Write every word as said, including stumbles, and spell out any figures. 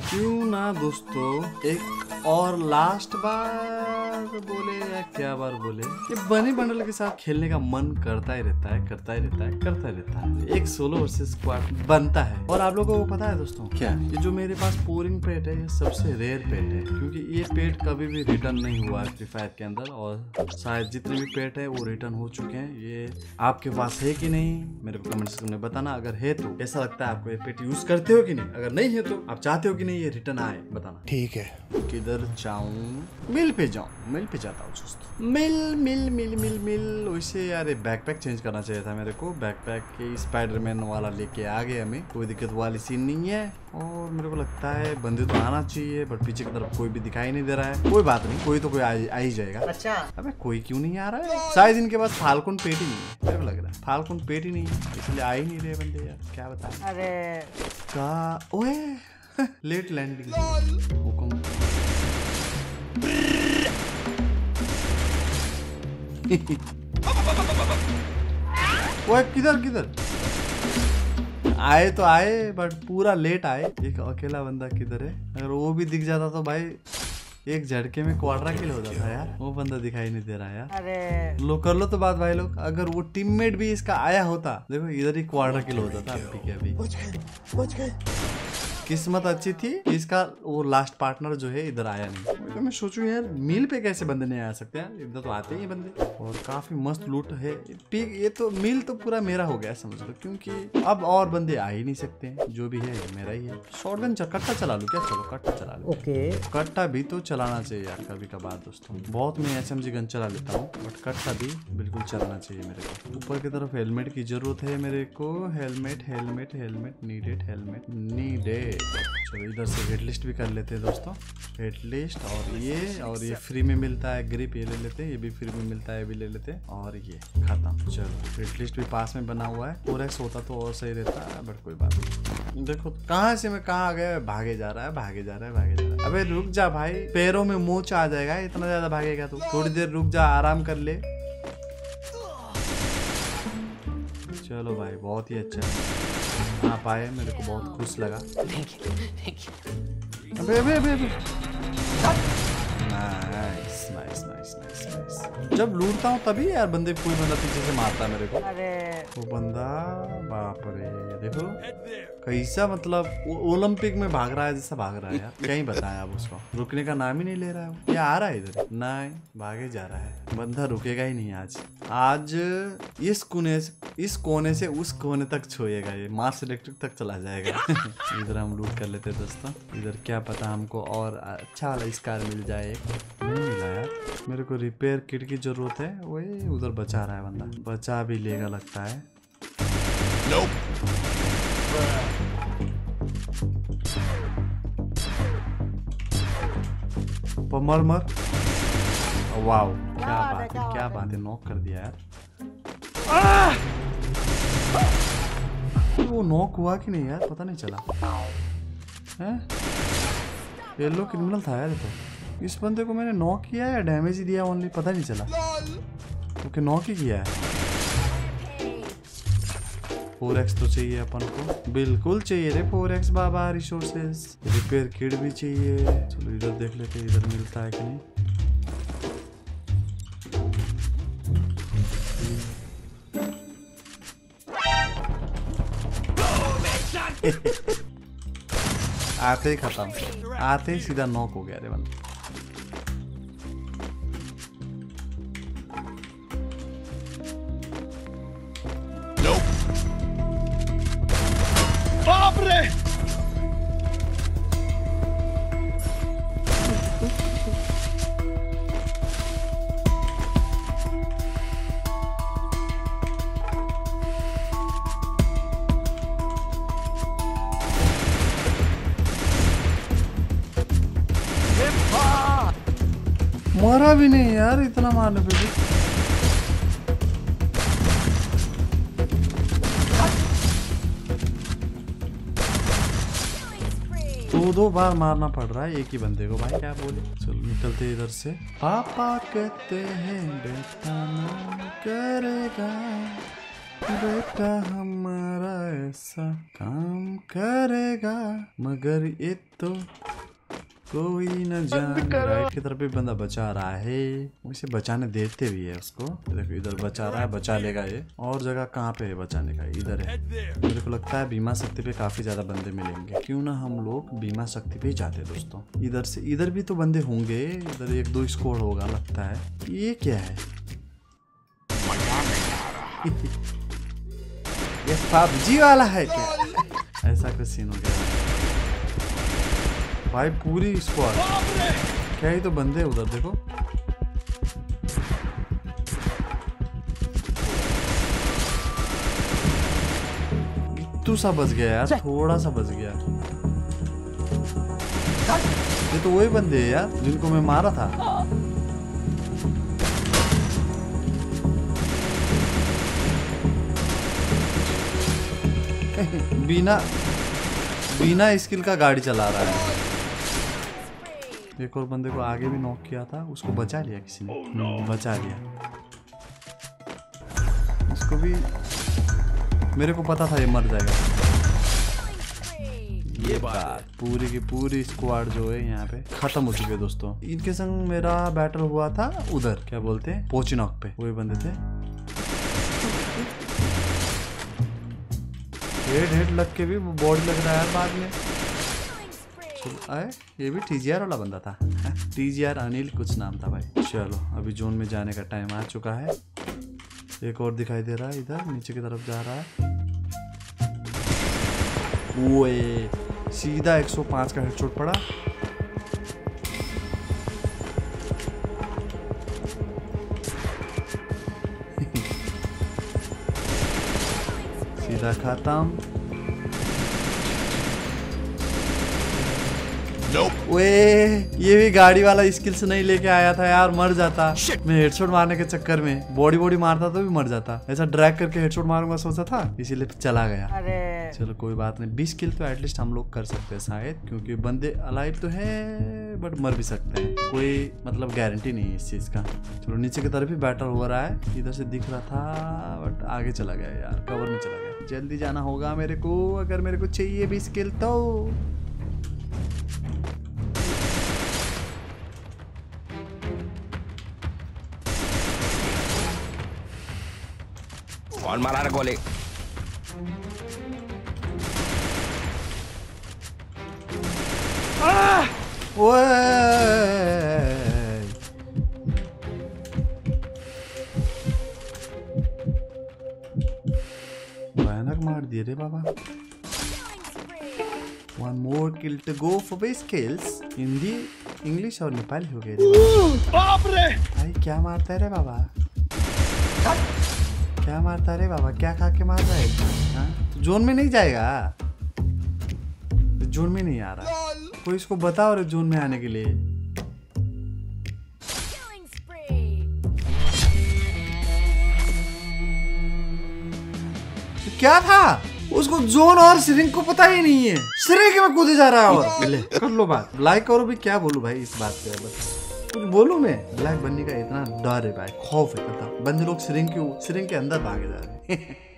क्यों ना दोस्तों एक और लास्ट बार बोले या क्या बार बोले, ये बनी बंडल के साथ खेलने का मन करता ही रहता है करता ही रहता है करता ही रहता है। एक सोलो वर्सेस स्क्वाड बनता है। और आप लोगों को पता है दोस्तों क्या, ये जो मेरे पास पोरिंग पेट है ये सबसे रेयर पेट है, क्योंकि ये पेट कभी भी रिटर्न नहीं हुआ है फ्री फायर के अंदर। और शायद जितने भी पेट है वो रिटर्न हो चुके हैं। ये आपके पास है कि नहीं मेरे को कमेंट सेक्शन में बताना। अगर है तो कैसा लगता है आपको, ये पेट यूज करते हो कि नहीं, अगर नहीं है तो आप चाहते हो कि नहीं ये रिटर्न आए, बताना। ठीक है, किधर जाऊं, मिल पे जाऊं, मिल पे जाता हूँ दोस्तों। मिल मिल मिल मिल मिल वैसे यार बैकपैक चेंज करना चाहिए था मेरे को। बैकपैक के स्पाइडरमैन वाला लेके आ गए हमें, कोई दिक्कत वाली सीन नहीं है। और मेरे को लगता है बंदे तो आना चाहिए, बट पीछे की तरफ कोई भी दिखाई नहीं दे रहा है। कोई बात नहीं, कोई तो कोई आ, आ ही जाएगा। अच्छा अबे कोई क्यों नहीं आ रहा है, शायद इनके पास फाल्कन पेट ही नहीं है, मेरे को लग रहा है फाल्कन पेट ही नहीं है, इसलिए आ ही नहीं रहे बंदे यार, क्या बता। अरे का ओए लेट लैंडिंग हुकुम। वो किधर किधर आए तो आए, बट पूरा लेट आए। एक अकेला बंदा किधर है, अगर वो भी दिख जाता तो भाई एक झटके में क्वाड्रा किल हो जाता यार। वो बंदा दिखाई नहीं दे रहा यार। अरे लो कर लो तो बात भाई लोग, अगर वो टीममेट भी इसका आया होता, देखो इधर ही क्वाड्रा किल हो जाता अभी के अभी। बच गए, बच गए। किस्मत अच्छी थी कि इसका वो लास्ट पार्टनर जो है इधर आया नहीं। तो मैं सोचूं यार मिल पे कैसे बंदे नहीं आ सकते यार, इधर तो आते ही बंदे। और काफी मस्त लूट है। ये तो मिल तो पूरा मेरा हो गया समझ लो, क्योंकि अब और बंदे आ ही नहीं सकते, जो भी है मेरा ही है। शॉटगन कट्टा चला लूं क्या, चलो कट्टा चला लूं। ओके कट्टा भी तो चलाना चाहिए यार कभी कभार दोस्तों। बहुत मैं एस एम जी गन चला लेता हूँ, बट कट्टा भी बिल्कुल चलाना चाहिए मेरे को। ऊपर की तरफ हेलमेट की जरूरत है मेरे को, helmet helmet helmet needed, helmet needed. चलो इधर से हिट लिस्ट भी कर लेते हैं दोस्तों, हिट लिस्ट। और ये और ये फ्री में मिलता है ग्रिप, ये ले लेते हैं। ये भी फ्री में मिलता है, ये भी ले लेते हैं। और ये खत्म। चलो हिट लिस्ट भी पास में बना हुआ है। फोर एक्स होता तो और सही रहता है, बट कोई बात नहीं। देखो कहाँ से मैं कहाँ आ गया, भागे जा रहा है भागे जा रहा है भागे जा रहा है। अबे रुक जा भाई, पैरों में मोच आ जाएगा, इतना ज्यादा भागेगा तू। थोड़ी देर रुक जा, आराम कर ले। चलो भाई बहुत ही अच्छा आप आए, मेरे को बहुत खुश लगा। Thank you thank you. अबे अबे अबे अबे nice nice nice nice nice. जब लूटता हूँ तभी यार बंदे, कोई बंदा पीछे से मारता है मेरे को। अरे वो बंदा बाप रे, देखो कैसा मतलब ओलंपिक में भाग रहा है जैसा भाग रहा है यार। क्या ही बताएं आप उसको, रुकने का नाम ही नहीं ले रहा है वो। ये आ रहा है इधर, नहीं भागे जा रहा है बंदा, रुकेगा ही नहीं आज। आज इस कोने से इस कोने से उस कोने तक छोड़ेगा, ये मार्स इलेक्ट्रिक तक चला जाएगा। इधर हम लूट कर लेते दोस्तों। इधर क्या पता हमको और अच्छा वाला स्कार मिल जाए। नहीं मिला यार, मेरे को रिपेयर किट की जरूरत है। वही उधर बचा रहा है बंदा, बचा भी लेगा लगता है। nope. मर मर, वाओ क्या बात है क्या बात है, नॉक कर दिया यार। वो नॉक हुआ कि नहीं यार, पता नहीं चला है। येलो क्रिमिनल था यार तो। इस बंदे को मैंने नॉक किया या डैमेज ही दिया ओनली, पता नहीं चला। ओके नॉक ही किया है। फोर एक्स तो चाहिए अपन को, बिल्कुल चाहिए रे फोर एक्स बाबा। रिसोर्सेस रिपेयर किट भी चाहिए। चलो इधर देख लेते इधर मिलता है कि नहीं। आते ही खत्म, आते ही सीधा नॉक हो गया रे बंदा। बाप रे मरा भी नहीं यार इतना मारने पे भी। दो दो बार मारना पड़ रहा है एक ही बंदे को भाई, क्या बोले। चलो निकलते इधर से। पापा कहते हैं बेटा ना करेगा, बेटा हमारा ऐसा काम करेगा मगर ये तो कोई न जाने। राइट की तरफ भी बंदा बचा रहा है, उसे बचाने देते भी है उसको। देखो इधर बचा रहा है, बचा लेगा ये। और जगह कहाँ पे है बचाने का? इधर है। मेरे को लगता है बीमा शक्ति पे काफी ज्यादा बंदे मिलेंगे, क्यों ना हम लोग बीमा शक्ति पे ही जाते दोस्तों। इधर से इधर भी तो बंदे होंगे, इधर एक दो स्कोर होगा लगता है। ये क्या है? ये पबजी वाला है क्या? ऐसा कुछ सीन हो गया भाई। पूरी स्क्वाड क्या ही तो बंदे उधर देखो। तू सा बच गया यार, थोड़ा सा बच गया। ये तो वही बंदे हैं यार जिनको मैं मारा था। बिना बिना स्किल का गाड़ी चला रहा है। एक और बंदे को आगे भी नॉक किया था, उसको बचा लिया किसी ने। oh, no. बचा लिया इसको भी। मेरे को पता था ये मर जाएगा। ये बात पूरी की पूरी स्क्वाड जो है यहाँ पे खत्म हो चुकी है दोस्तों। इनके संग मेरा बैटल हुआ था उधर, क्या बोलते हैं, पोचिनॉक पे। वही बंदे थे। हेड हेड लग के भी बॉडी लग रहा है बाद में। आए ये भी टीजीआर वाला बंदा था। टीजीआर अनिल कुछ नाम था भाई। चलो अभी जोन में जाने का टाइम आ चुका है। एक और दिखाई दे रहा है इधर नीचे की तरफ जा रहा है। ओए सीधा एक सौ पाँच का हेडशॉट पड़ा। सीधा खत्म। Nope. वे ये भी गाड़ी वाला स्किल्स नहीं लेके आया था यार, मर जाता। Shit. मैं हेडशॉट मारने के चक्कर में बॉडी बॉडी मारता तो भी मर जाता। ऐसा ड्रैग करके हेडशॉट मारूंगा सोचा था, इसीलिए चला गया। अरे चलो कोई बात नहीं। बीस किल तो एटलीस्ट हम लोग कर सकते हैं शायद, क्योंकि बंदे अलाइव तो है बट मर भी सकते हैं। कोई मतलब गारंटी नहीं है इस चीज का। चलो नीचे की तरफ ही बैटल हो रहा है। इधर से दिख रहा था बट आगे चला गया यार, कवर में चला गया। जल्दी जाना होगा मेरे को, अगर मेरे को चाहिए बीस किल तो। कौन मारा रे गोली? भयानक मार दिए रे बाबा। One more kill to go for base kills. Hindi English और नेपाली हो गए रे बाप रे। भाई क्या मारता है रे बाबा, क्या मारता रे बाबा, क्या खा के मार रहा है? तो जोन में नहीं जाएगा, जोन में नहीं आ रहा। कोई इसको बताओ रे जोन में आने के लिए। तो क्या था उसको जोन और सिरिंग को पता ही नहीं है। सिरिंग में कूदे जा रहा है। और ले कर लो बात, लाइक करो भी। क्या बोलूं भाई इस बात पे, बस कुछ बोलूं मैं? ब्लैक बनने का इतना डर है भाई, खौफ है। बंदे लोग सिरिंग के सिरिंग के अंदर भागे जा रहे हैं।